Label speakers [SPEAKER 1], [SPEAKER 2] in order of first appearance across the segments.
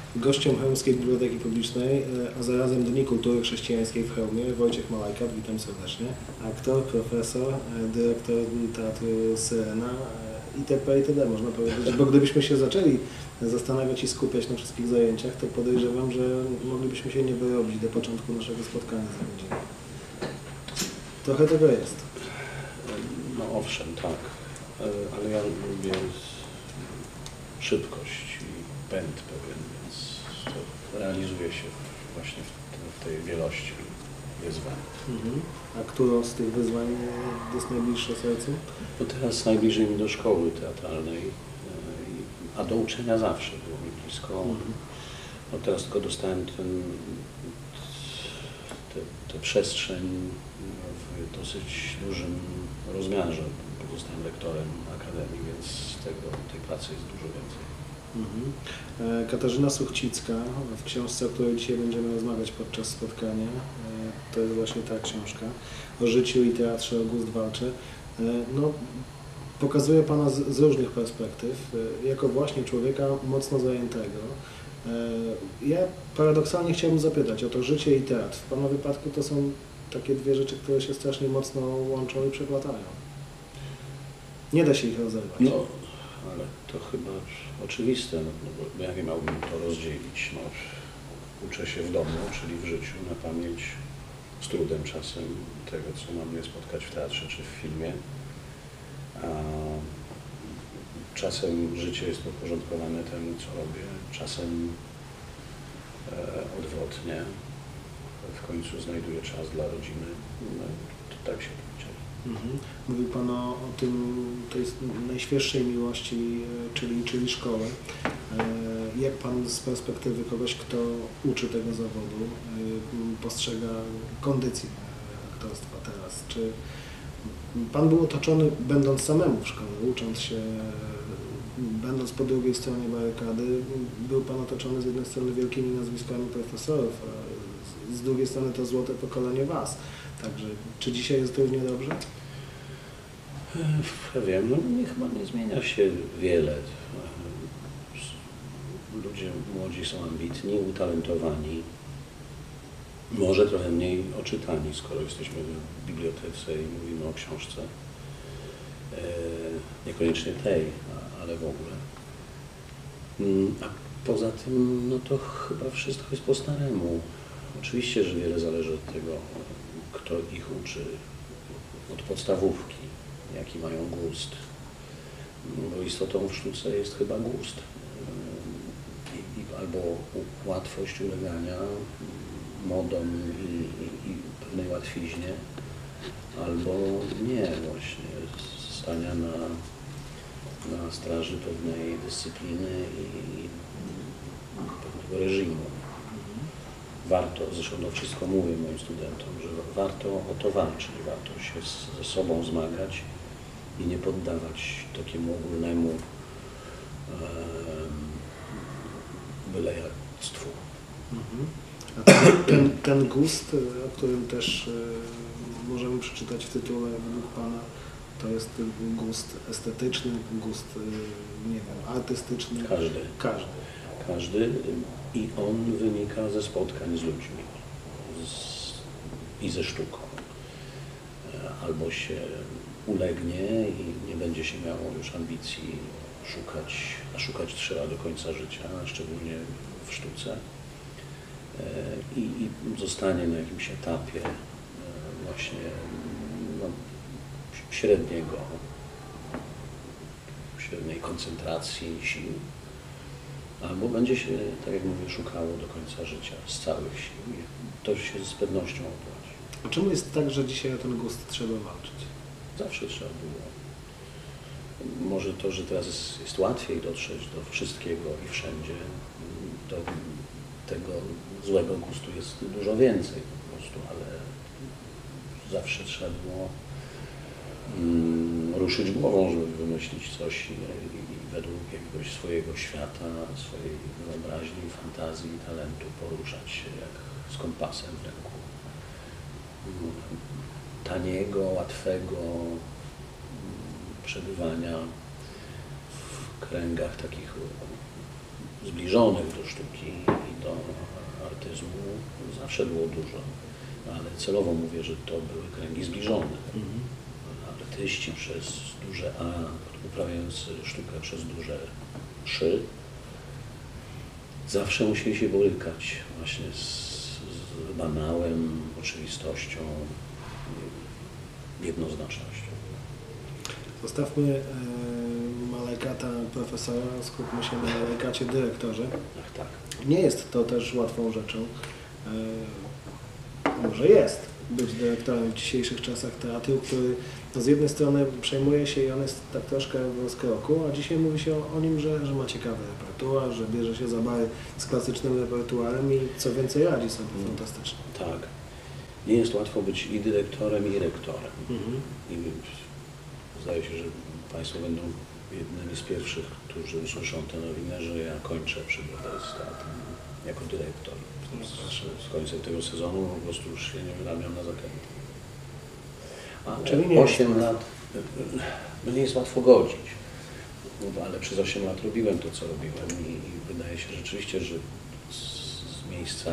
[SPEAKER 1] Gościem Chełmskiej Biblioteki Publicznej, a zarazem Dni Kultury Chrześcijańskiej w Chełmie, Wojciech Malajka, witam serdecznie. Aktor, profesor, dyrektor Teatru Syrena itp. Itd. Można powiedzieć, bo gdybyśmy się zaczęli zastanawiać i skupiać na wszystkich zajęciach, to podejrzewam, że moglibyśmy się nie wyrobić do początku naszego spotkania za godzinę. Trochę tego jest.
[SPEAKER 2] No owszem, tak, ale ja lubię szybkość i pęd pewien, więc to realizuje się właśnie w tej wielości wyzwań.
[SPEAKER 1] A którą z tych wyzwań jest najbliższe sercu?
[SPEAKER 2] No teraz najbliżej mi do szkoły teatralnej, a do uczenia zawsze było mi blisko. No teraz tylko dostałem tę przestrzeń w dosyć dużym rozmiarze. Zostałem lektorem akademii, więc tej pracy jest dużo więcej.
[SPEAKER 1] Katarzyna Suchcicka w książce, o której dzisiaj będziemy rozmawiać podczas spotkania, to jest właśnie ta książka o życiu i teatrze August Walczy. No, pokazuje Pana z różnych perspektyw, jako właśnie człowieka mocno zajętego. Ja paradoksalnie chciałbym zapytać o to życie i teatr. W Pana wypadku to są takie dwie rzeczy, które się strasznie mocno łączą i przeplatają. Nie da się ich rozerwać.
[SPEAKER 2] No, ale to chyba oczywiste, no bo jak miałbym to rozdzielić? No, uczę się w domu, czyli w życiu, na pamięć, z trudem czasem tego, co ma mnie spotkać w teatrze czy w filmie. A czasem życie jest podporządkowane temu, co robię, czasem odwrotnie. W końcu znajduję czas dla rodziny. No, to tak się dzieje.
[SPEAKER 1] Mówił Pan o tej najświeższej miłości, czyli szkoły. Jak Pan z perspektywy kogoś, kto uczy tego zawodu, postrzega kondycję aktorstwa teraz? Czy Pan był otoczony, będąc samemu w szkole, ucząc się, będąc po drugiej stronie barykady, był Pan otoczony z jednej strony wielkimi nazwiskami profesorów, a z drugiej strony to złote pokolenie Was. Także czy dzisiaj jest równie dobrze?
[SPEAKER 2] Ja wiem, no chyba nie zmienia się wiele. Ludzie młodzi są ambitni, utalentowani, może trochę mniej oczytani, skoro jesteśmy w bibliotece i mówimy o książce. Niekoniecznie tej, ale w ogóle. A poza tym, no to chyba wszystko jest po staremu. Oczywiście, że wiele zależy od tego, kto ich uczy, od podstawówki, jaki mają gust. Bo istotą w sztuce jest chyba gust. Albo łatwość ulegania modom i pewnej łatwiźnie, albo nie właśnie, stania na straży pewnej dyscypliny i pewnego reżimu. Warto, zresztą to wszystko mówię moim studentom, że warto o to walczyć, warto się ze sobą zmagać i nie poddawać takiemu ogólnemu bylejactwu.
[SPEAKER 1] A ten gust, o którym też możemy przeczytać w tytule według Pana, to jest gust estetyczny, gust, nie wiem, artystyczny?
[SPEAKER 2] Każdy i on wynika ze spotkań z ludźmi i ze sztuką. Albo się ulegnie i nie będzie się miało już ambicji szukać trzeba do końca życia, szczególnie w sztuce. I zostanie na jakimś etapie właśnie średniej koncentracji sił, albo będzie się, tak jak mówię, szukało do końca życia z całych sił. To się z pewnością opłaci.
[SPEAKER 1] A czemu jest tak, że dzisiaj o ten gust trzeba walczyć?
[SPEAKER 2] Zawsze trzeba było. Może to, że teraz jest łatwiej dotrzeć do wszystkiego i wszędzie, do tego złego gustu jest dużo więcej po prostu, ale zawsze trzeba było ruszyć głową, żeby wymyślić coś i według jakiegoś swojego świata, swojej wyobraźni, fantazji, talentu poruszać się jak z kompasem w ręku. Taniego, łatwego przebywania w kręgach takich zbliżonych do sztuki i do artyzmu zawsze było dużo, ale celowo mówię, że to były kręgi zbliżone. Artyści przez duże A, uprawiający sztukę przez duże szy, zawsze musieli się borykać właśnie z banałem, oczywistością, jednoznacznością.
[SPEAKER 1] Zostawmy Malajkata profesora, skupmy się na Malajkacie dyrektorze.
[SPEAKER 2] Ach tak.
[SPEAKER 1] Nie jest to też łatwą rzeczą. Może jest być dyrektorem w dzisiejszych czasach teatru, który no z jednej strony przejmuje się i on jest tak troszkę w rozkroku, a dzisiaj mówi się o nim, że ma ciekawy repertuar, że bierze się za bary z klasycznym repertuarem i co więcej radzi sobie fantastycznie.
[SPEAKER 2] Tak. Nie jest łatwo być i dyrektorem, i rektorem. I zdaje się, że Państwo będą jednymi z pierwszych, którzy usłyszą tę nowinę, że ja kończę przygodę z teatrem jako dyrektor. Z końcem tego sezonu po prostu już się nie wyrabiam na zakręty.
[SPEAKER 1] Czyli
[SPEAKER 2] Ale 8 lat, no nie jest łatwo godzić, ale przez 8 lat robiłem to, co robiłem i wydaje się rzeczywiście, że z miejsca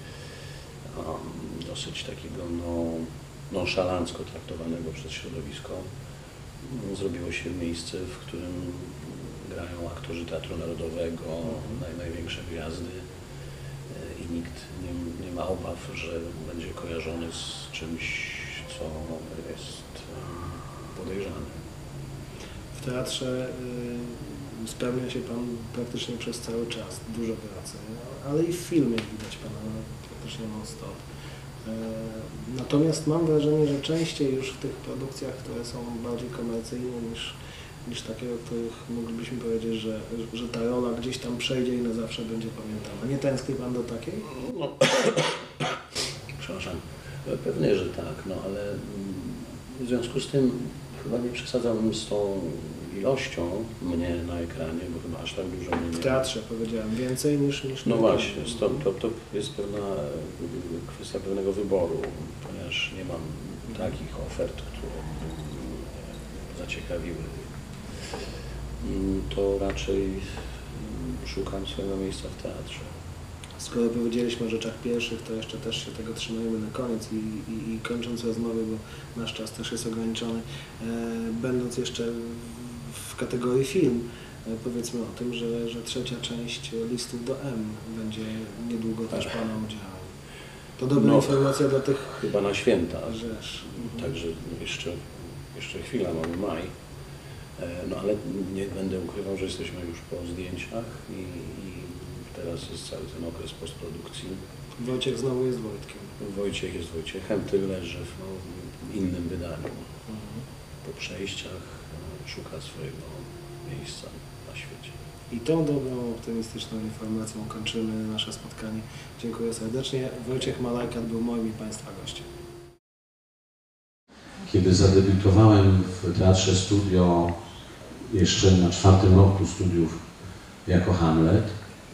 [SPEAKER 2] dosyć takiego nonszalancko traktowanego przez środowisko zrobiło się miejsce, w którym grają aktorzy Teatru Narodowego, największe gwiazdy i nikt nie ma obaw, że będzie kojarzony z czymś, co jest podejrzane.
[SPEAKER 1] W teatrze spełnia się Pan praktycznie przez cały czas, dużo pracy, ale i w filmie widać Pana praktycznie non-stop. Natomiast mam wrażenie, że częściej już w tych produkcjach, które są bardziej komercyjne niż takie, o których moglibyśmy powiedzieć, że ta rola gdzieś tam przejdzie i na zawsze będzie pamiętana. Nie tęskni Pan do takiej?
[SPEAKER 2] No, przepraszam, pewnie, że tak, no ale w związku z tym chyba nie przesadzałbym z tą ilością mnie na ekranie, bo chyba aż tak dużo mnie nie...
[SPEAKER 1] W teatrze powiedziałem więcej niż
[SPEAKER 2] No właśnie, to jest pewna kwestia pewnego wyboru, ponieważ nie mam takich ofert, które zaciekawiły. To raczej szukam swojego miejsca w teatrze.
[SPEAKER 1] Skoro powiedzieliśmy o rzeczach pierwszych, to jeszcze też się tego trzymajmy na koniec i kończąc rozmowę, bo nasz czas też jest ograniczony, będąc jeszcze w kategorii film, powiedzmy o tym, że trzecia część Listów do M będzie niedługo też Pana udziałem. To dobra informacja do tych...
[SPEAKER 2] Chyba na święta,
[SPEAKER 1] Także
[SPEAKER 2] jeszcze chwila, mamy maj. No ale nie będę ukrywał, że jesteśmy już po zdjęciach i teraz jest cały ten okres postprodukcji.
[SPEAKER 1] Wojciech znowu jest Wojtkiem.
[SPEAKER 2] Wojciech jest Wojciechem, Tyl leży w innym wydaniu. Po przejściach szuka swojego miejsca na świecie.
[SPEAKER 1] I tą dobrą, optymistyczną informacją kończymy nasze spotkanie. Dziękuję serdecznie. Wojciech Malajkat był moim i Państwa gościem.
[SPEAKER 3] Kiedy zadebiutowałem w Teatrze Studio jeszcze na 4. roku studiów jako Hamlet,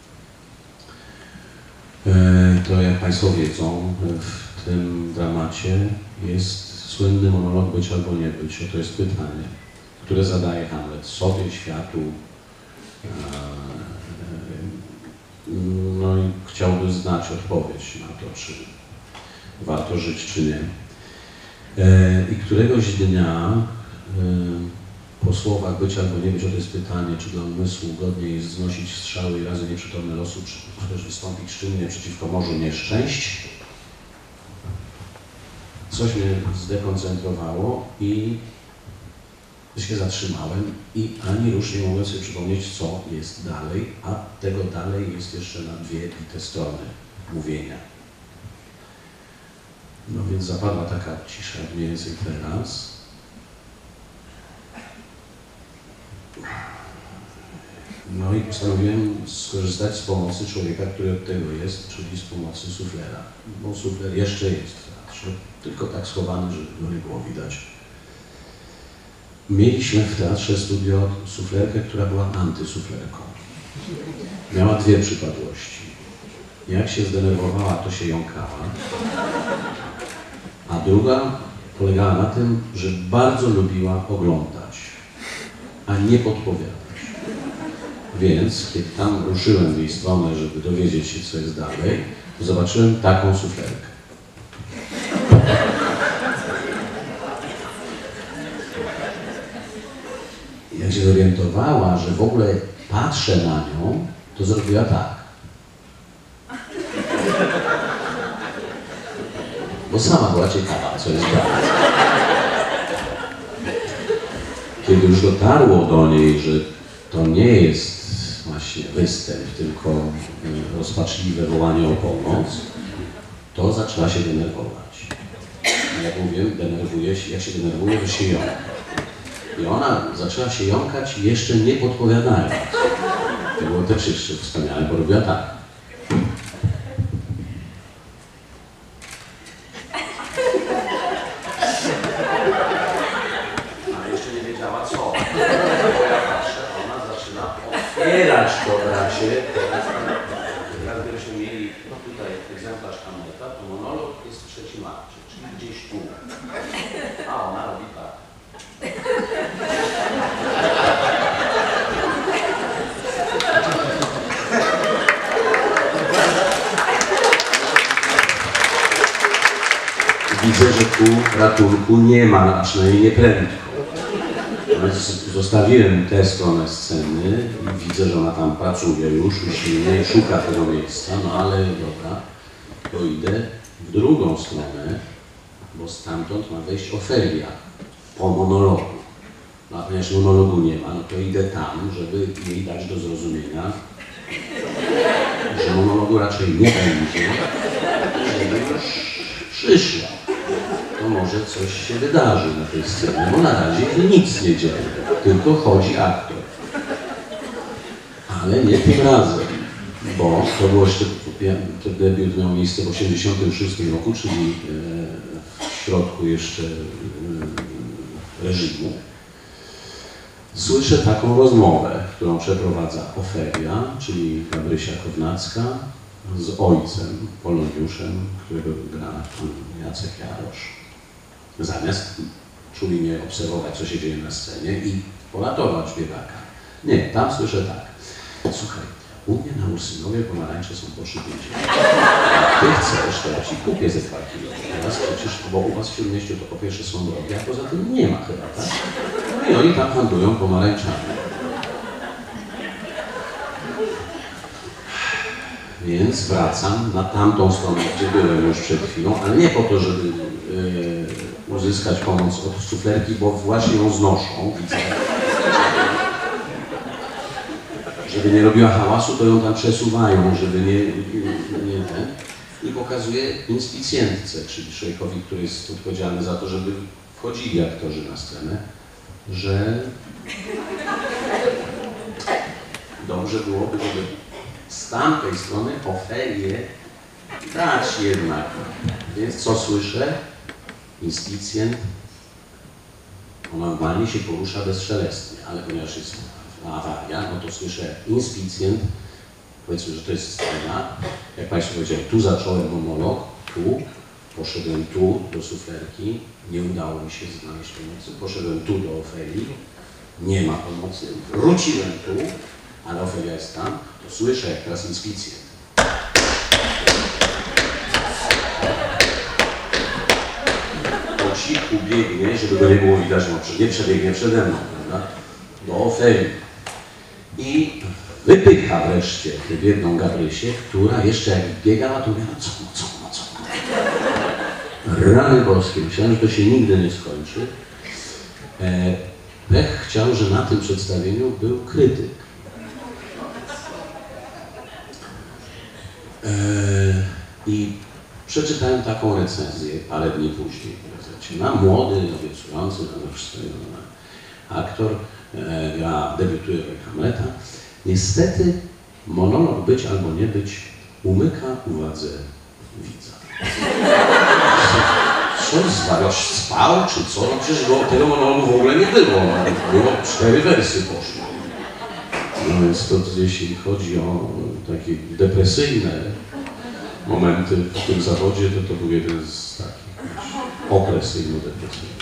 [SPEAKER 3] to jak Państwo wiedzą, w tym dramacie jest słynny monolog być albo nie być. To jest pytanie, które zadaje Hamlet sobie, światu. No i chciałby znać odpowiedź na to, czy warto żyć, czy nie. I któregoś dnia po słowach być albo nie być, to jest pytanie, czy dla umysłu godniej jest znosić strzały i razy nieprzytomne losu, czy też wystąpić czynnie przeciwko morzu nieszczęść. Coś mnie zdekoncentrowało i się zatrzymałem i ani rusz nie mogłem sobie przypomnieć, co jest dalej, a tego dalej jest jeszcze na 2 bite strony mówienia. No więc zapadła taka cisza mniej więcej teraz. No i postanowiłem skorzystać z pomocy człowieka, który od tego jest, czyli z pomocy suflera. Bo sufler jeszcze jest w teatrze, tylko tak schowany, żeby go nie było widać. Mieliśmy w Teatrze Studio suflerkę, która była antysuflerką. Miała 2 przypadłości. Jak się zdenerwowała, to się jąkała. A druga polegała na tym, że bardzo lubiła oglądać, a nie podpowiadać. Więc kiedy tam ruszyłem w jej stronę, żeby dowiedzieć się, co jest dalej, to zobaczyłem taką suflerkę. Jak się zorientowała, że w ogóle patrzę na nią, to zrobiła tak. Bo sama była ciekawa, co jest dalej. Kiedy już dotarło do niej, że to nie jest właśnie występ, tylko rozpaczliwe wołanie o pomoc, to zaczęła się denerwować. Jak mówię, jak się denerwuje, to się jąka. I ona zaczęła się jąkać jeszcze nie podpowiadając. To było też jeszcze wspaniale, bo robiła tak. Ale jeszcze nie wiedziała co. Bo ja patrzę, ona zaczyna otwierać to bracie. Teraz gdybyśmy mieli tutaj egzemplarz Hamleta, to monolog jest w trzecim akcie, czyli gdzieś tu. A ona robi tak. Widzę, że tu ratunku nie ma, a przynajmniej nie prędko. Zostawiłem tę stronę sceny i widzę, że ona tam pracuje już usilnie i szuka tego miejsca, no ale dobra, to idę w drugą stronę, bo stamtąd ma wejść Ofelia po monologu. No a ponieważ monologu nie ma, no to idę tam, żeby jej dać do zrozumienia, że monologu raczej nie będzie, żeby już przyszła. To może coś się wydarzy na tej scenie, bo na razie nic nie dzieje, tylko chodzi aktor. Ale nie tym razem, bo to było jeszcze, ten debiut miał miejsce w 1986 roku, czyli w środku jeszcze reżimu. Słyszę taką rozmowę, którą przeprowadza Ofelia, czyli Gabrysia Kownacka, z ojcem, Poloniuszem, którego gra pan Jacek Jarosz. Zamiast czujnie obserwować, co się dzieje na scenie i poratować biedaka. Nie, tam słyszę tak. Słuchaj, u mnie na Ursynowie pomarańcze są po 3,50. Jak ty chcesz, to ja ci kupię ze 2 kilo. Teraz przecież, bo u was w Śródmieściu to po pierwsze są drogie, a poza tym nie ma chyba, tak? No i oni tam handlują pomarańczami. Więc wracam na tamtą stronę, gdzie byłem już przed chwilą, ale nie po to, żeby uzyskać pomoc od suflerki, bo właśnie ją znoszą. Żeby nie robiła hałasu, to ją tam przesuwają, żeby nie ten. I pokazuje inspicjentce, czyli szejkowi, który jest odpowiedzialny za to, żeby wchodzili aktorzy na scenę, że dobrze byłoby, żeby z tamtej strony Ofelię dać jednak. Więc co słyszę? Inspicjent, on normalnie się porusza bezszelestnie, ale ponieważ jest awaria, no to słyszę inspicjent, powiedzmy, że to jest scena, jak Państwo powiedzieli, tu zacząłem monolog, tu, poszedłem tu do suflerki, nie udało mi się znaleźć pomocy, poszedłem tu do Ofelii, nie ma pomocy, wróciłem tu, ale Ofelia jest tam, to słyszę jak teraz inspicjent. Po cichu biegnie, żeby go nie było widać, no nie przebiegnie przede mną, prawda? Do Ofelii. I wypycha wreszcie tę biedną Gabrysię, która jeszcze jak biegała, to miała co. Rany boskie, myślałem, że to się nigdy nie skończy. Pech chciał, że na tym przedstawieniu był krytyk. I przeczytałem taką recenzję parę dni później w gazecie. Na młody, obiecujący, aktor debiutuje w Hamleta. Niestety monolog być albo nie być umyka uwadze widza. Co zwarioś spał, czy co? No przecież tego monologu w ogóle nie było. Było 4 wersy poszło. No więc to jeśli chodzi o takie depresyjne momenty w tym zawodzie, to był jeden z takich opresyjno-depresyjnych.